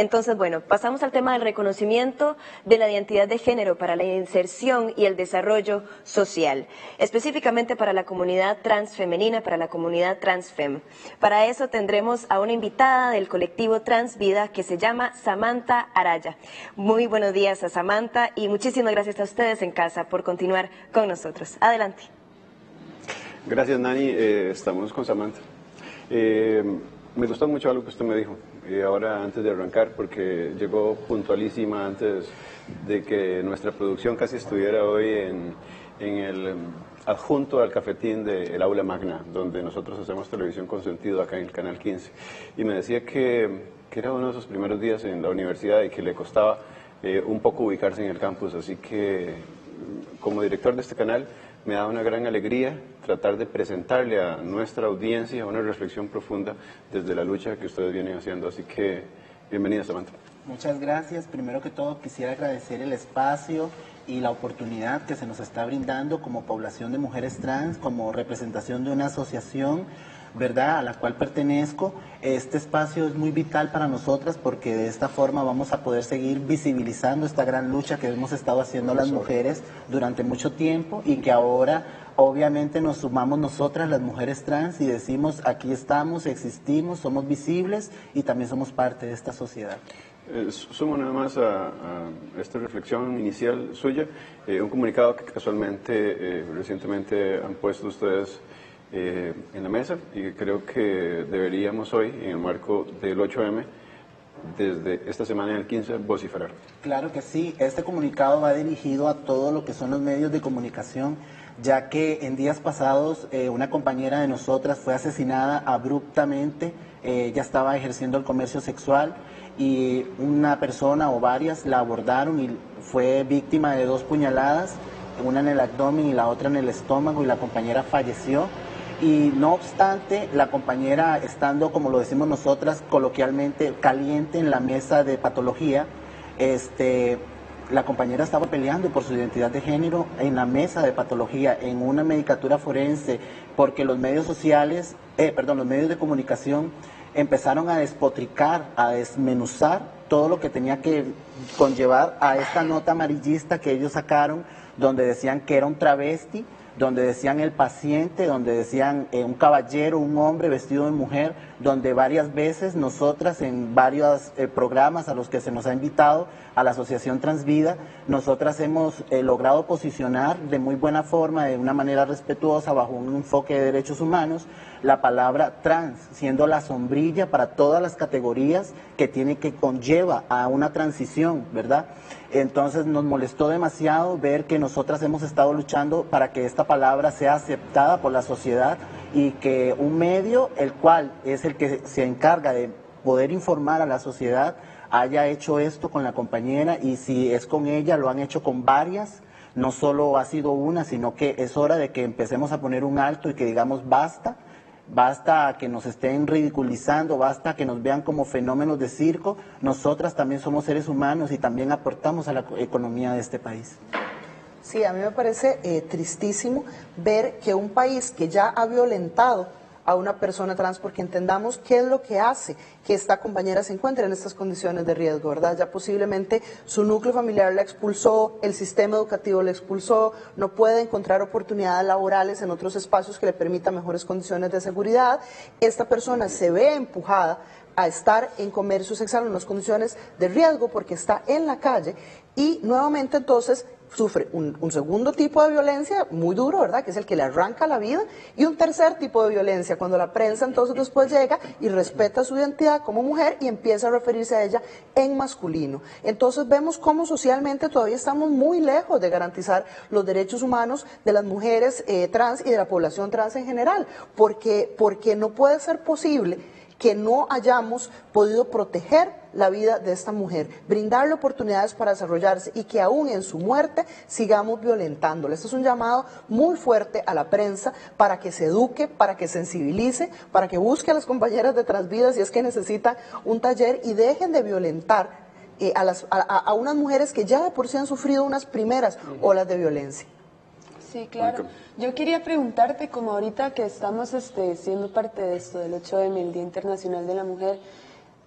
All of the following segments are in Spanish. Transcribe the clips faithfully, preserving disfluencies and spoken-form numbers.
Entonces, bueno, pasamos al tema del reconocimiento de la identidad de género para la inserción y el desarrollo social, específicamente para la comunidad transfemenina, para la comunidad transfem. Para eso tendremos a una invitada del colectivo Transvida que se llama Samantha Araya. Muy buenos días a Samantha y muchísimas gracias a ustedes en casa por continuar con nosotros. Adelante. Gracias, Nani. Eh, estamos con Samantha. Eh, me gustó mucho algo que usted me dijo. Y ahora, antes de arrancar, porque llegó puntualísima antes de que nuestra producción casi estuviera hoy en, en el adjunto al cafetín del Aula Magna, donde nosotros hacemos televisión con sentido acá en el Canal quince. Y me decía que, que era uno de sus primeros días en la universidad y que le costaba eh, un poco ubicarse en el campus. Así que, como director de este canal, me da una gran alegría tratar de presentarle a nuestra audiencia una reflexión profunda desde la lucha que ustedes vienen haciendo. Así que, bienvenida, Samantha. Muchas gracias. Primero que todo, quisiera agradecer el espacio y la oportunidad que se nos está brindando como población de mujeres trans, como representación de una asociación, ¿verdad?, a la cual pertenezco. Este espacio es muy vital para nosotras porque de esta forma vamos a poder seguir visibilizando esta gran lucha que hemos estado haciendo las mujeres durante mucho tiempo y que ahora obviamente nos sumamos nosotras las mujeres trans y decimos aquí estamos, existimos, somos visibles y también somos parte de esta sociedad. Eh, sumo nada más a, a esta reflexión inicial suya, eh, un comunicado que casualmente eh, recientemente han puesto ustedes Eh, en la mesa y creo que deberíamos hoy, en el marco del ocho eme, desde esta semana del quince, vociferar. Claro que sí, este comunicado va dirigido a todo lo que son los medios de comunicación, ya que en días pasados eh, una compañera de nosotras fue asesinada abruptamente, eh, ella estaba ejerciendo el comercio sexual y una persona o varias la abordaron y fue víctima de dos puñaladas, una en el abdomen y la otra en el estómago, y la compañera falleció. Y no obstante, la compañera, estando, como lo decimos nosotras coloquialmente, caliente en la mesa de patología, este, la compañera estaba peleando por su identidad de género en la mesa de patología, en una medicatura forense, porque los medios sociales, eh, perdón, los medios de comunicación empezaron a despotricar, a desmenuzar todo lo que tenía que conllevar a esta nota amarillista que ellos sacaron, donde decían que era un travesti, donde decían el paciente, donde decían eh, un caballero, un hombre vestido de mujer, donde varias veces nosotras en varios eh, programas a los que se nos ha invitado a la Asociación Transvida, nosotras hemos eh, logrado posicionar de muy buena forma, de una manera respetuosa, bajo un enfoque de derechos humanos, la palabra trans, siendo la sombrilla para todas las categorías que tiene que conlleva a una transición, ¿verdad? Entonces nos molestó demasiado ver que nosotras hemos estado luchando para que esta palabra sea aceptada por la sociedad y que un medio, el cual es el que se encarga de poder informar a la sociedad, haya hecho esto con la compañera, y si es con ella, lo han hecho con varias. No solo ha sido una, sino que es hora de que empecemos a poner un alto y que digamos basta. Basta que nos estén ridiculizando, basta que nos vean como fenómenos de circo. Nosotras también somos seres humanos y también aportamos a la economía de este país. Sí, a mí me parece eh, tristísimo ver que un país que ya ha violentado a una persona trans, porque entendamos qué es lo que hace que esta compañera se encuentre en estas condiciones de riesgo, ¿verdad? Ya posiblemente su núcleo familiar la expulsó, el sistema educativo la expulsó, no puede encontrar oportunidades laborales en otros espacios que le permitan mejores condiciones de seguridad. Esta persona se ve empujada a estar en comercio sexual en unas condiciones de riesgo porque está en la calle y nuevamente entonces sufre un, un segundo tipo de violencia muy duro, ¿verdad?, que es el que le arranca la vida, y un tercer tipo de violencia cuando la prensa entonces después llega y respeta su identidad como mujer y empieza a referirse a ella en masculino. Entonces vemos cómo socialmente todavía estamos muy lejos de garantizar los derechos humanos de las mujeres eh, trans y de la población trans en general, porque, porque no puede ser posible que no hayamos podido proteger la vida de esta mujer, brindarle oportunidades para desarrollarse y que aún en su muerte sigamos violentándola. Esto es un llamado muy fuerte a la prensa para que se eduque, para que sensibilice, para que busque a las compañeras de Transvida si es que necesitan un taller y dejen de violentar eh, a, las, a, a unas mujeres que ya de por sí han sufrido unas primeras olas de violencia. Sí, claro. Yo quería preguntarte, como ahorita que estamos este, siendo parte de esto, del ocho eme, el Día Internacional de la Mujer,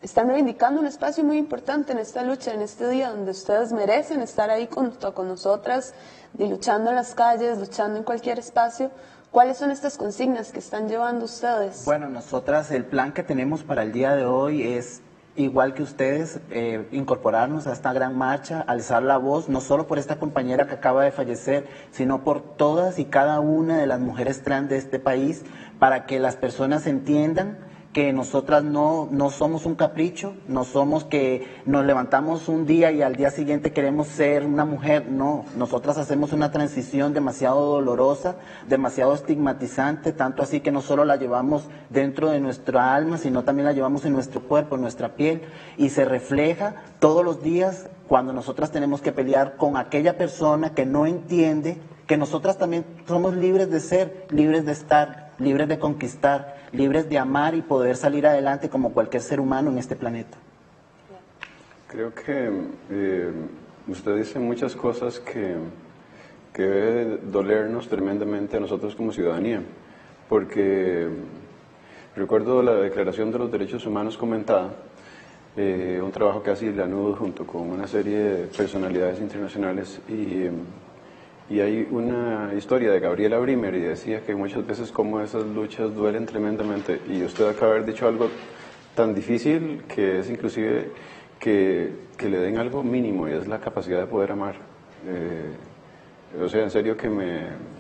están reivindicando un espacio muy importante en esta lucha, en este día, donde ustedes merecen estar ahí junto con nosotras, y luchando en las calles, luchando en cualquier espacio. ¿Cuáles son estas consignas que están llevando ustedes? Bueno, nosotras el plan que tenemos para el día de hoy es, igual que ustedes, eh, incorporarnos a esta gran marcha, alzar la voz, no solo por esta compañera que acaba de fallecer, sino por todas y cada una de las mujeres trans de este país, para que las personas entiendan que nosotras no, no somos un capricho, no somos que nos levantamos un día y al día siguiente queremos ser una mujer, no, nosotras hacemos una transición demasiado dolorosa, demasiado estigmatizante, tanto así que no solo la llevamos dentro de nuestra alma, sino también la llevamos en nuestro cuerpo, en nuestra piel, y se refleja todos los días cuando nosotras tenemos que pelear con aquella persona que no entiende que nosotras también somos libres de ser, libres de estar, libres de conquistar, libres de amar y poder salir adelante como cualquier ser humano en este planeta. Creo que eh, usted dice muchas cosas que, que debe dolernos tremendamente a nosotros como ciudadanía, porque recuerdo la Declaración de los Derechos Humanos comentada, eh, un trabajo que hace la ACNUD junto con una serie de personalidades internacionales, y, y hay una historia de Gabriela Brimer y decía que muchas veces como esas luchas duelen tremendamente, y usted acaba de haber dicho algo tan difícil que es inclusive que, que le den algo mínimo, y es la capacidad de poder amar. Eh, o sea, en serio que me,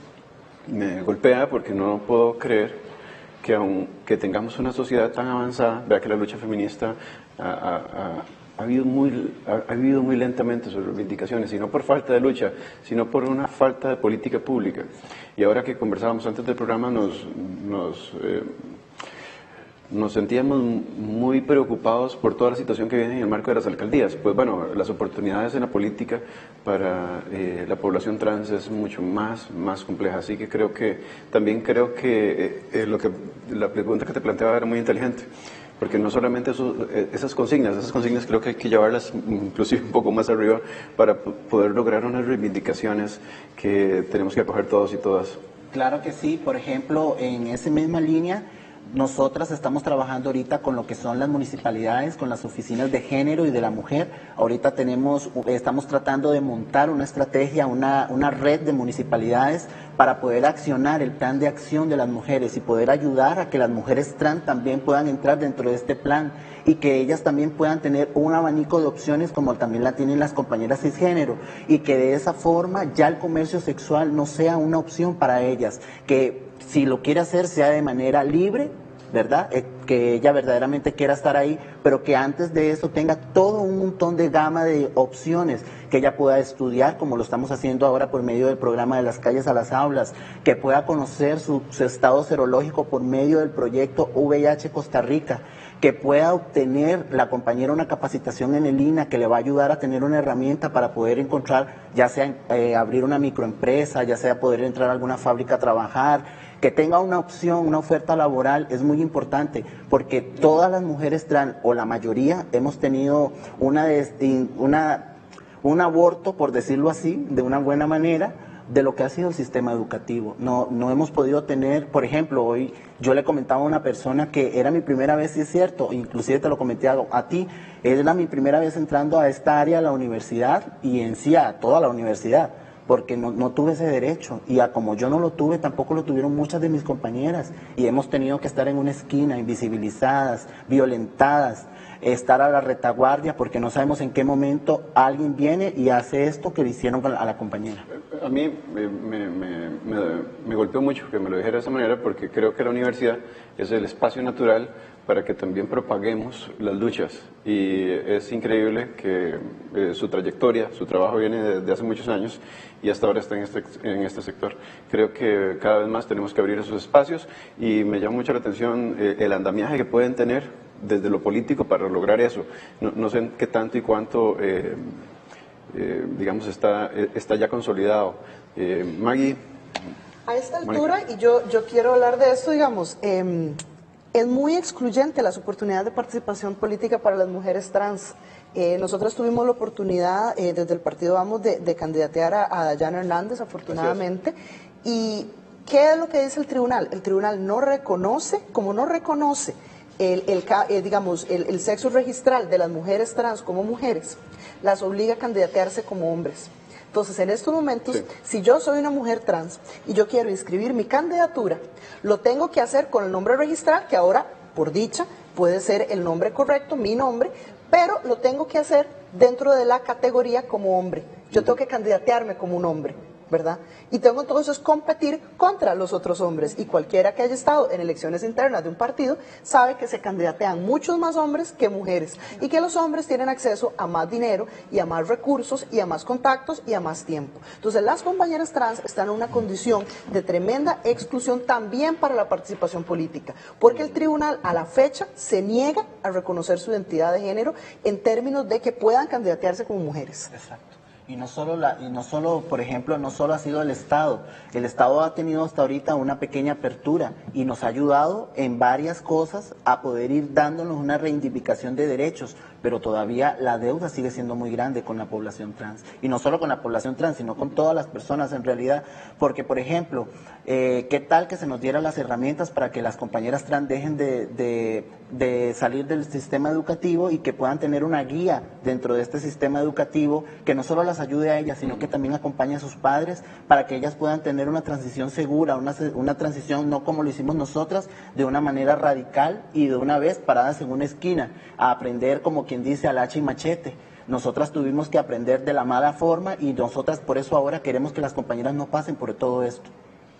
me golpea, porque no puedo creer que aunque tengamos una sociedad tan avanzada, vea que la lucha feminista ha, ha, ha, ha, vivido muy, ha, ha vivido muy lentamente sus reivindicaciones, y no por falta de lucha, sino por una falta de política pública. Y ahora que conversábamos antes del programa, nos, nos, eh, nos sentíamos muy preocupados por toda la situación que viene en el marco de las alcaldías. Pues bueno, las oportunidades en la política para eh, la población trans es mucho más, más compleja, así que creo que, también creo que, eh, lo que la pregunta que te planteaba era muy inteligente, porque no solamente eso, esas consignas, esas consignas creo que hay que llevarlas inclusive un poco más arriba para poder lograr unas reivindicaciones que tenemos que acoger todos y todas. Claro que sí, por ejemplo, en esa misma línea, nosotras estamos trabajando ahorita con lo que son las municipalidades, con las oficinas de género y de la mujer. Ahorita tenemos, estamos tratando de montar una estrategia, una, una red de municipalidades para poder accionar el plan de acción de las mujeres y poder ayudar a que las mujeres trans también puedan entrar dentro de este plan, y que ellas también puedan tener un abanico de opciones como también la tienen las compañeras cisgénero, y que de esa forma ya el comercio sexual no sea una opción para ellas, que si lo quiere hacer sea de manera libre, ¿verdad? Eh, que ella verdaderamente quiera estar ahí, pero que antes de eso tenga todo un montón de gama de opciones, que ella pueda estudiar, como lo estamos haciendo ahora por medio del programa de las calles a las aulas, que pueda conocer su, su estado serológico por medio del proyecto V I H Costa Rica, que pueda obtener la compañera una capacitación en el I N A que le va a ayudar a tener una herramienta para poder encontrar, ya sea eh, abrir una microempresa, ya sea poder entrar a alguna fábrica a trabajar, que tenga una opción, una oferta laboral. Es muy importante, porque todas las mujeres trans, o la mayoría, hemos tenido una, una, un aborto, por decirlo así, de una buena manera, de lo que ha sido el sistema educativo. No, no hemos podido tener, por ejemplo, hoy yo le comentaba a una persona que era mi primera vez, y es cierto, inclusive te lo comenté a, a ti, era mi primera vez entrando a esta área, a la universidad, y en sí a toda la universidad, porque no, no tuve ese derecho, y a como yo no lo tuve, tampoco lo tuvieron muchas de mis compañeras, y hemos tenido que estar en una esquina, invisibilizadas, violentadas, estar a la retaguardia, porque no sabemos en qué momento alguien viene y hace esto que le hicieron a la compañera. A mí me, me, me, me, me golpeó mucho que me lo dijera de esa manera, porque creo que la universidad es el espacio natural para que también propaguemos las luchas, y es increíble que eh, su trayectoria, su trabajo viene de, de hace muchos años, y hasta ahora está en este, en este sector. Creo que cada vez más tenemos que abrir esos espacios, y me llama mucho la atención eh, el andamiaje que pueden tener desde lo político para lograr eso. No, no sé qué tanto y cuánto, eh, eh, digamos, está, está ya consolidado. Eh, Maggie. A esta altura, Mónica. y yo, yo quiero hablar de esto, digamos, eh, es muy excluyente las oportunidades de participación política para las mujeres trans. Eh, nosotros tuvimos la oportunidad eh, desde el partido Vamos de, de candidatear a, a Dayana Hernández, afortunadamente. ¿Y qué es lo que dice el tribunal? El tribunal no reconoce, como no reconoce el, el, eh, digamos, el, el sexo registral de las mujeres trans como mujeres las obliga a candidatearse como hombres. Entonces, en estos momentos, sí. si yo soy una mujer trans y yo quiero inscribir mi candidatura, lo tengo que hacer con el nombre registral, que ahora, por dicha, puede ser el nombre correcto, mi nombre, pero lo tengo que hacer dentro de la categoría como hombre. Yo tengo que candidatearme como un hombre, ¿verdad? Y tengo entonces competir contra los otros hombres, y cualquiera que haya estado en elecciones internas de un partido sabe que se candidatean muchos más hombres que mujeres, y que los hombres tienen acceso a más dinero y a más recursos y a más contactos y a más tiempo. Entonces las compañeras trans están en una condición de tremenda exclusión también para la participación política, porque el tribunal a la fecha se niega a reconocer su identidad de género en términos de que puedan candidatearse como mujeres. Exacto. Y no solo, la, y no solo, por ejemplo, no solo ha sido el Estado. El Estado ha tenido hasta ahorita una pequeña apertura y nos ha ayudado en varias cosas a poder ir dándonos una reivindicación de derechos, pero todavía la deuda sigue siendo muy grande con la población trans. Y no solo con la población trans, sino con todas las personas en realidad. Porque, por ejemplo, eh, ¿qué tal que se nos dieran las herramientas para que las compañeras trans dejen de, de, de salir del sistema educativo y que puedan tener una guía dentro de este sistema educativo que no solo las ayude a ellas, sino que también acompañe a sus padres para que ellas puedan tener una transición segura, una, una transición no como lo hicimos nosotras, de una manera radical y de una vez paradas en una esquina, a aprender como quien dice al hacha y machete. Nosotras tuvimos que aprender de la mala forma y nosotras por eso ahora queremos que las compañeras no pasen por todo esto.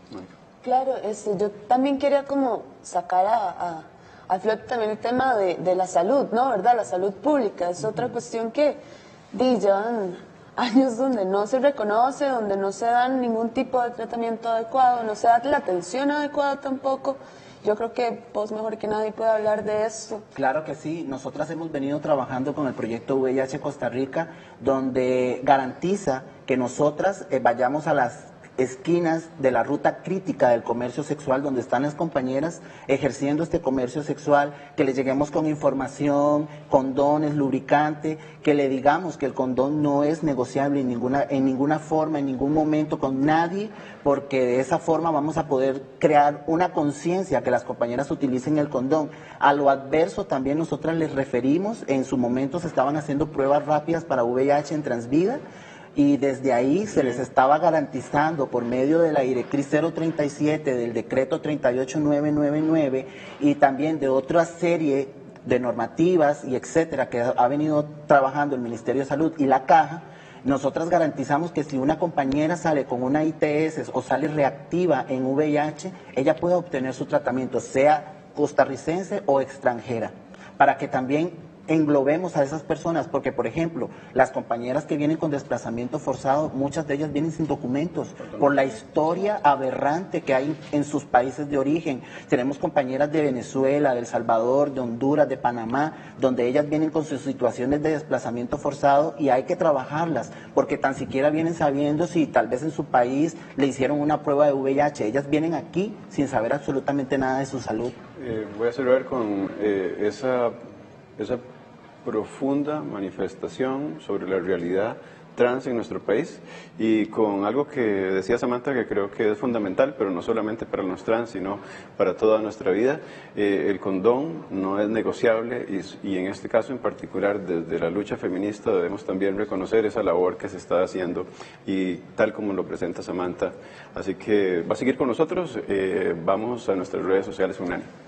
Claro, este, yo también quería como sacar a, a, a flote también el tema de, de la salud, ¿no? ¿Verdad? La salud pública es otra cuestión que di, llevan años donde no se reconoce, donde no se da ningún tipo de tratamiento adecuado, no se da la atención adecuada tampoco. Yo creo que vos mejor que nadie puede hablar de eso. Claro que sí, nosotras hemos venido trabajando con el proyecto V I H Costa Rica, donde garantiza que nosotras eh, vayamos a las esquinas de la ruta crítica del comercio sexual, donde están las compañeras ejerciendo este comercio sexual, que les lleguemos con información, condones, lubricante, que le digamos que el condón no es negociable en ninguna, en ninguna forma, en ningún momento con nadie, porque de esa forma vamos a poder crear una conciencia que las compañeras utilicen el condón. A lo adverso también nosotras les referimos, en su momento se estaban haciendo pruebas rápidas para V I H en Transvida, y desde ahí se les estaba garantizando por medio de la directriz cero treinta y siete del decreto treinta y ocho mil novecientos noventa y nueve y también de otra serie de normativas y etcétera que ha venido trabajando el Ministerio de Salud y la Caja. Nosotras garantizamos que si una compañera sale con una I T S o sale reactiva en V I H, ella pueda obtener su tratamiento, sea costarricense o extranjera, para que también englobemos a esas personas, porque por ejemplo, las compañeras que vienen con desplazamiento forzado, muchas de ellas vienen sin documentos, por la historia aberrante que hay en sus países de origen. Tenemos compañeras de Venezuela, de El Salvador, de Honduras, de Panamá, donde ellas vienen con sus situaciones de desplazamiento forzado y hay que trabajarlas, porque tan siquiera vienen sabiendo si tal vez en su país le hicieron una prueba de V I H. Ellas vienen aquí sin saber absolutamente nada de su salud. Eh, voy a cerrar con eh, esa, esa profunda manifestación sobre la realidad trans en nuestro país y con algo que decía Samantha que creo que es fundamental, pero no solamente para los trans, sino para toda nuestra vida. Eh, el condón no es negociable y, y en este caso en particular desde la lucha feminista debemos también reconocer esa labor que se está haciendo y tal como lo presenta Samantha. Así que va a seguir con nosotros, eh, vamos a nuestras redes sociales, Unani.